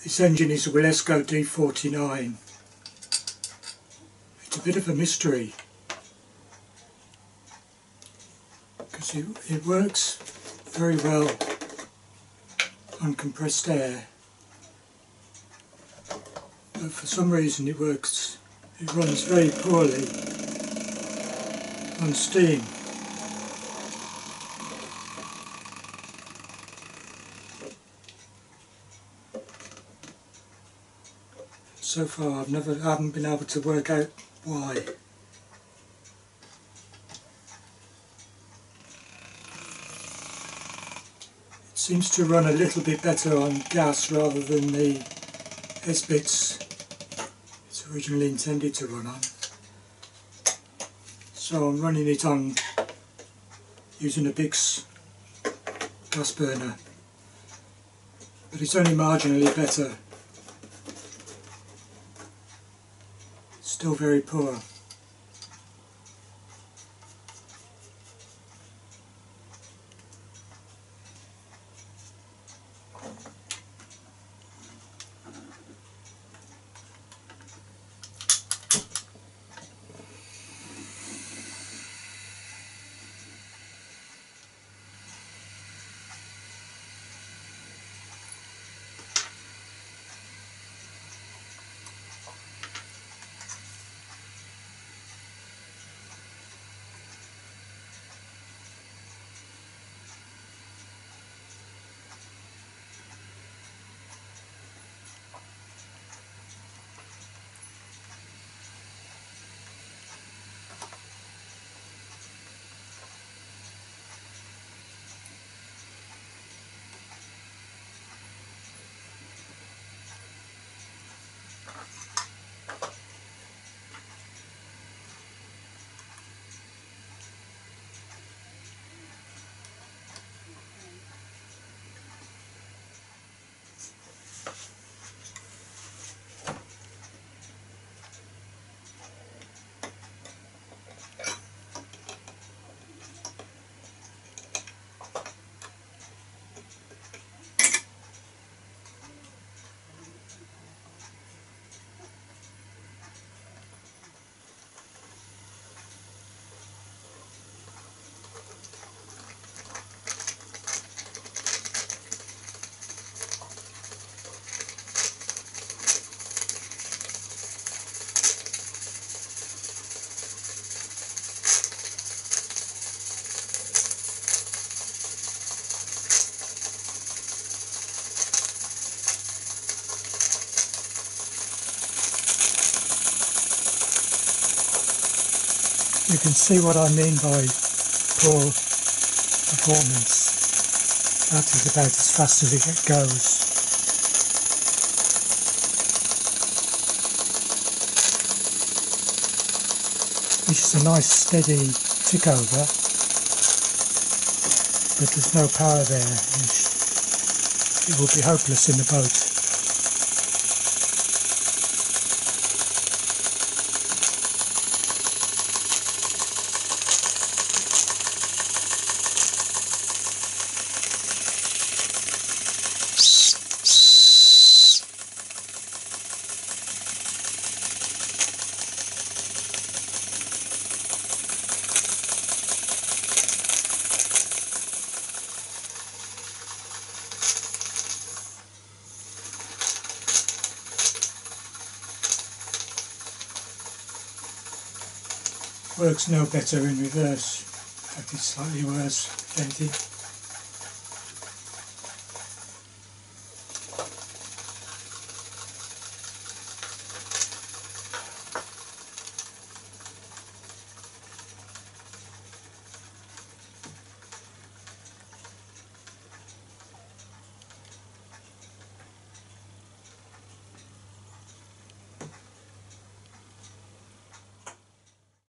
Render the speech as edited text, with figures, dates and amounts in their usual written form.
This engine is a Wilesco D49. It's a bit of a mystery because it works very well on compressed air, but for some reason it runs very poorly on steam. So far I haven't been able to work out why. It seems to run a little bit better on gas rather than the S-bits it's originally intended to run on. So I'm running it on using a Bix gas burner, but it's only marginally better. Still very poor. You can see what I mean by poor performance. That is about as fast as it goes. Which is a nice steady tick over, but there's no power there. It will be hopeless in the boat. Works no better in reverse. In fact, it's slightly worse, if anything.